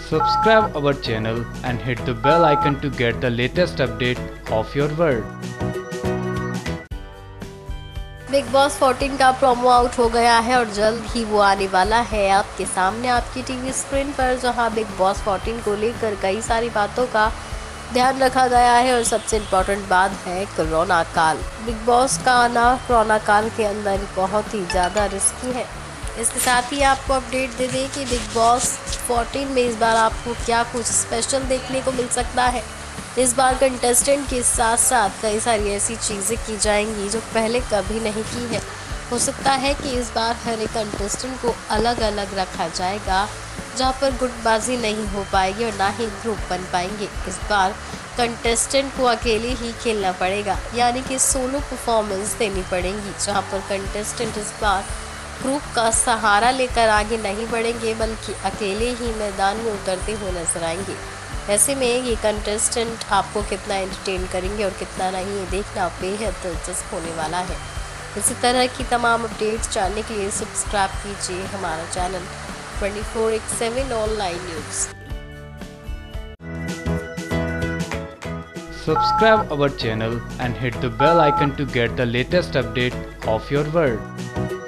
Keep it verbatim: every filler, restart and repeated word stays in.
Subscribe our channel and hit the bell icon to get the latest update of your world. Bigg Boss चौदह का promo out हो गया है और जल्द ही वो आने वाला है आपके सामने आपकी टीवी स्क्रीन पर, जहां बिग बॉस चौदह को लेकर कई सारी बातों का ध्यान रखा गया है और सबसे इम्पोर्टेंट बात है कोरोना काल। बिग बॉस का आना कोरोना काल के अंदर बहुत ही ज़्यादा रिस्की है। इसके साथ ही आपको अपडेट दे दें कि बिग बॉस चौदह में इस बार आपको क्या कुछ स्पेशल देखने को मिल सकता है। इस बार कंटेस्टेंट के साथ साथ कई सारी ऐसी चीज़ें की जाएंगी जो पहले कभी नहीं की है। हो सकता है कि इस बार हर एक कंटेस्टेंट को अलग अलग रखा जाएगा, जहां पर गुटबाजी नहीं हो पाएगी और ना ही ग्रुप बन पाएंगे। इस बार कंटेस्टेंट को अकेले ही खेलना पड़ेगा, यानी कि सोलो परफॉर्मेंस देनी पड़ेगी, जहां पर कंटेस्टेंट इस बार ग्रुप का सहारा लेकर आगे नहीं बढ़ेंगे बल्कि अकेले ही मैदान में उतरते हुए नजर आएंगे। ऐसे में ये कंटेस्टेंट आपको कितना एंटरटेन करेंगे और कितना नहीं, ये देखना बेहद दिलचस्प होने वाला है। इसी तरह की तमाम अपडेट्स जानने के लिए सब्सक्राइब कीजिए हमारा channel twenty four by seven online news. Subscribe our channel and hit the bell icon to get the latest update of your world.